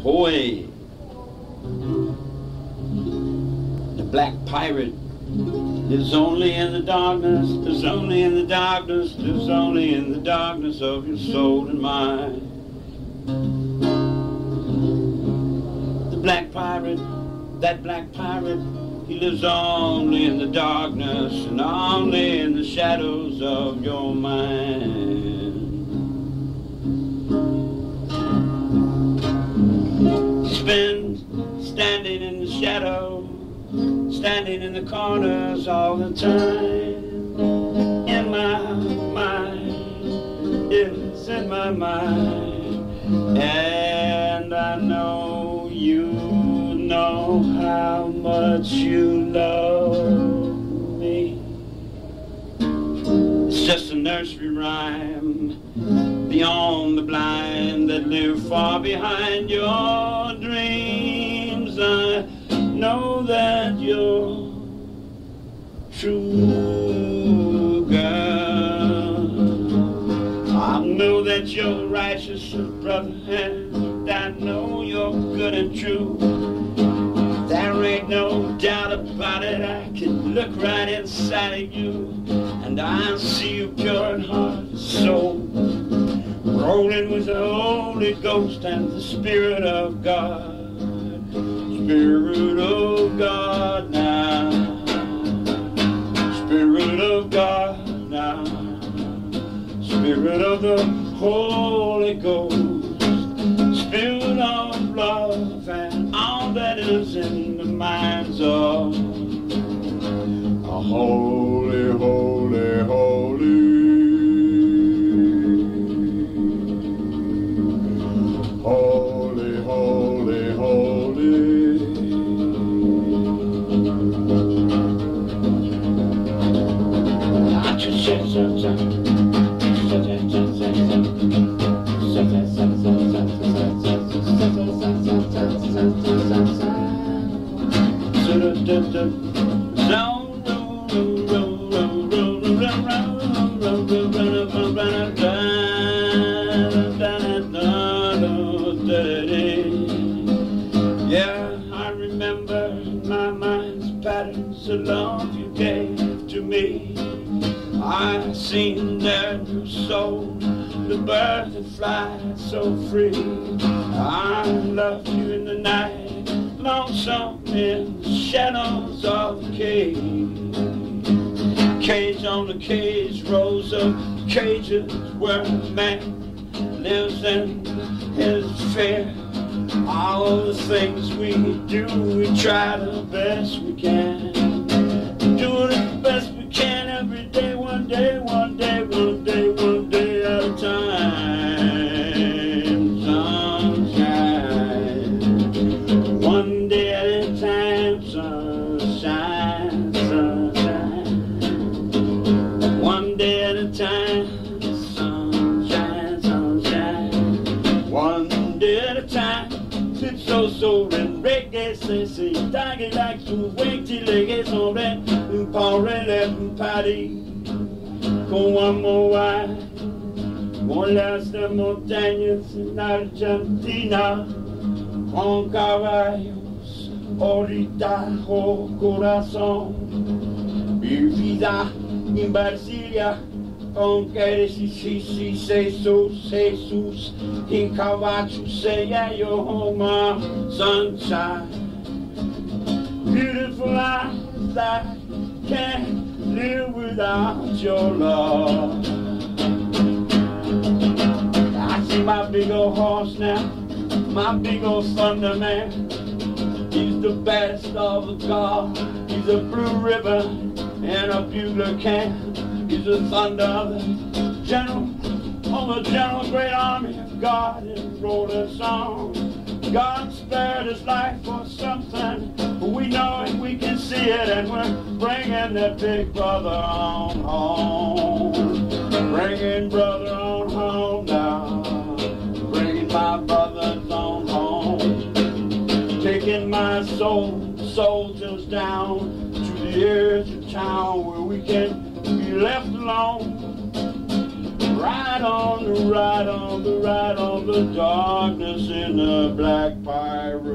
Away. The black pirate lives only in the darkness, lives only in the darkness, lives only in the darkness of your soul and mind. The black pirate, that black pirate, he lives only in the darkness and only in the shadows of your mind. He's been standing in the shadow, standing in the corners all the time. In my mind, it's in my mind, and I know you know how much you love me. It's just a nursery rhyme beyond the blind that live far behind your dreams. I know that you're true, girl. I know that you're righteous, brother, and I know you're good and true. There ain't no doubt about it. I can look right inside of you, and I see you pure in heart and soul, rolling with the Holy Ghost and the Spirit of God. Spirit of God now, Spirit of God now, Spirit of the Holy Ghost, Spirit of love and all that is in the minds of a holy, holy, holy, holy, holy, holy. Yeah, I remember my mind's patterns, the love you gave to me. I seen their new soul, the birds that fly so free. I loved you in the night, lonesome in the shadows of the cave. Cage on the cage, rows of cages where a man lives in his fear. All the things we do, we try the best we can. Doing it the best we can every day, one day, one day, one day, one day at a time. Sunshine, one day at a time. Sunshine, sunshine, one day at a time. Sunshine, sunshine, one day at a time. So in reggae, c'est dingue like to wait till les gays sont blancs. Une parole, une party, con amor, con las montañas en Argentina, con caballos, ahorita, oh corazón, mi vida en Brasilia. Con que si Jesus, in Cavacho say yeah, your home, sunshine. Beautiful eyes that can't live without your love. I see my big old horse now, my big old thunder man. He's the best of the God. He's a blue ribbon and a bugler can. He's the thunder of the general, on the general great army of God, and wrote a song. God spared his life for something, but we know it, we can see it, and we're bringing that big brother on home. Bringing brother on home now, bringing my brothers on home. Taking my soldiers down to the edge of town where we can be left alone, Ride on the darkness in the black pirate.